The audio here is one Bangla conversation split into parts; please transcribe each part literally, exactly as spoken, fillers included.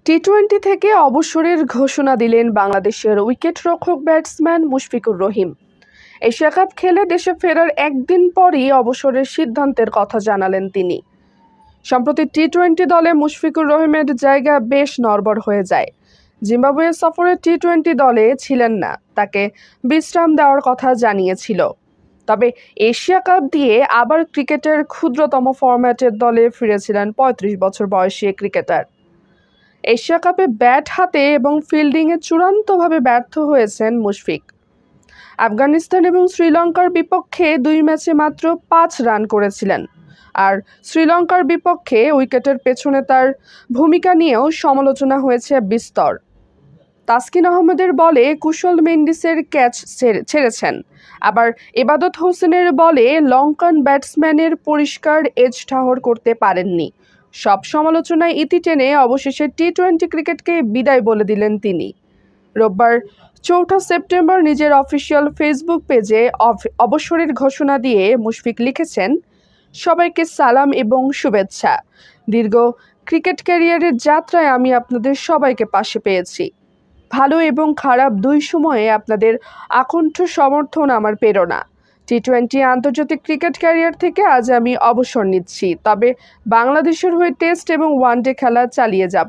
টি টোয়েন্টি থেকে অবসরের ঘোষণা দিলেন বাংলাদেশের উইকেটরক্ষক batsman Mushfiqur Rahim. Asia cup খেলে দেশে ফেরার একদিন পরই অবসরের সিদ্ধান্তের কথা জানালেন তিনি। সম্প্রতি টি টোয়েন্টি দলে মুশফিকুর রহিমের জায়গা বেশ নড়বড় হয়ে যায়। জিম্বাবুয়ে সফরে টি টোয়েন্টি দলে ছিলেন না, তাকে বিশ্রাম দেওয়ার কথা জানিয়েছিল। তবে এশিয়া কাপ দিয়ে আবার ক্রিকেটের ক্ষুদ্রতম ফরম্যাটের দলে ফিরেছিলেন পঁয়ত্রিশ বছর বয়সী ক্রিকেটার। এশিয়া কাপে ব্যাট হাতে এবং ফিল্ডিংয়ে চূড়ান্তভাবে ব্যর্থ হয়েছেন মুশফিক। আফগানিস্তান এবং শ্রীলঙ্কার বিপক্ষে দুই ম্যাচে মাত্র পাঁচ রান করেছিলেন। আর শ্রীলঙ্কার বিপক্ষে উইকেটের পেছনে তার ভূমিকা নিয়েও সমালোচনা হয়েছে বিস্তর। তাসকিন আহমেদের বলে কুশল মেন্ডিসের ক্যাচ ছেড়েছেন, আবার এবাদত হোসেনের বলে লঙ্কান ব্যাটসম্যানের পরিষ্কার এজ ঠাহর করতে পারেননি। সব সমালোচনায় ইতি টেনে অবশেষে টি টোয়েন্টি ক্রিকেটকে বিদায় বলে দিলেন তিনি। রোববার চৌঠা সেপ্টেম্বর নিজের অফিসিয়াল ফেসবুক পেজে অবসরের ঘোষণা দিয়ে মুশফিক লিখেছেন, সবাইকে সালাম এবং শুভেচ্ছা। দীর্ঘ ক্রিকেট ক্যারিয়ারের যাত্রায় আমি আপনাদের সবাইকে পাশে পেয়েছি। ভালো এবং খারাপ দুই সময়ে আপনাদের আকণ্ঠ সমর্থন আমার প্রেরণা। টি টোয়েন্টি আন্তর্জাতিক ক্রিকেট ক্যারিয়ার থেকে আজ আমি অবসর নিচ্ছি, তবে বাংলাদেশের হয়ে টেস্ট এবং ওয়ানডে খেলা চালিয়ে যাব।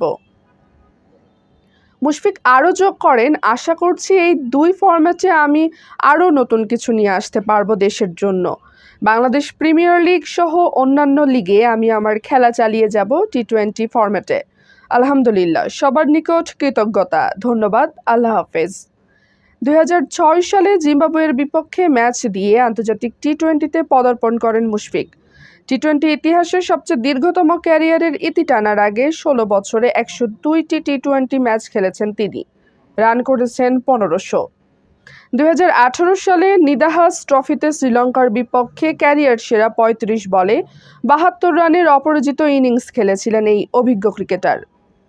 মুশফিক আরও যোগ করেন, আশা করছি এই দুই ফরম্যাটে আমি আরও নতুন কিছু নিয়ে আসতে পারবো দেশের জন্য। বাংলাদেশ প্রিমিয়ার লিগ সহ অন্যান্য লিগে আমি আমার খেলা চালিয়ে যাব টি টোয়েন্টি ফরম্যাটে। আলহামদুলিল্লাহ, সবার নিকট কৃতজ্ঞতা, ধন্যবাদ, আল্লাহ হাফেজ। দুই হাজার ছয় সালে জিম্বাবুয়ের বিপক্ষে ম্যাচ দিয়ে আন্তর্জাতিক টি টোয়েন্টিতে পদার্পণ করেন মুশফিক। টি টোয়েন্টি ইতিহাসের সবচেয়ে দীর্ঘতম ক্যারিয়ারের ইতি টানার আগে ষোলো বছরে একশো দুইটি টি টোয়েন্টি ম্যাচ খেলেছেন তিনি। রান করেছেন পনেরোশো। দুই হাজার আঠারো সালে নিদাহাস ট্রফিতে শ্রীলঙ্কার বিপক্ষে ক্যারিয়ার সেরা পঁয়ত্রিশ বলে বাহাত্তর রানের অপরাজিত ইনিংস খেলেছিলেন এই অভিজ্ঞ ক্রিকেটার।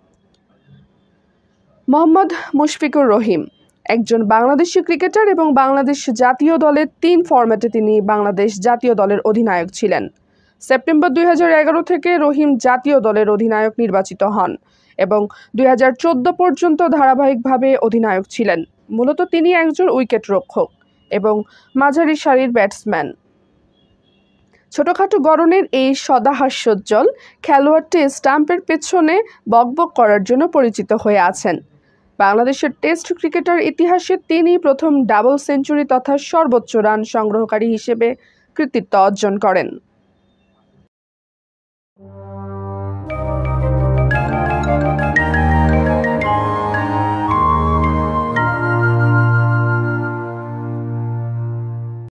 মোহাম্মদ মুশফিকুর রহিম একজন বাংলাদেশি ক্রিকেটার এবং বাংলাদেশ জাতীয় দলের তিন ফরম্যাটে তিনি বাংলাদেশ জাতীয় দলের অধিনায়ক ছিলেন। সেপ্টেম্বর দুই হাজার এগারো থেকে রহিম জাতীয় দলের অধিনায়ক নির্বাচিত হন এবং দুই হাজার চোদ্দ পর্যন্ত ধারাবাহিকভাবে অধিনায়ক ছিলেন। মূলত তিনি একজন উইকেট রক্ষক এবং মাঝারি সারির ব্যাটসম্যান। ছোটখাটো গড়নের এই সদাহাস্যোজ্জ্বল খেলোয়াড়টি স্টাম্পের পেছনে বকবক করার জন্য পরিচিত হয়ে আছেন। বাংলাদেশের টেস্ট ক্রিকেটার ইতিহাসে তিনি প্রথম ডাবল সেঞ্চুরি তথা সর্বোচ্চ রান সংগ্রহকারী হিসেবে কৃতিত্ব অর্জন করেন।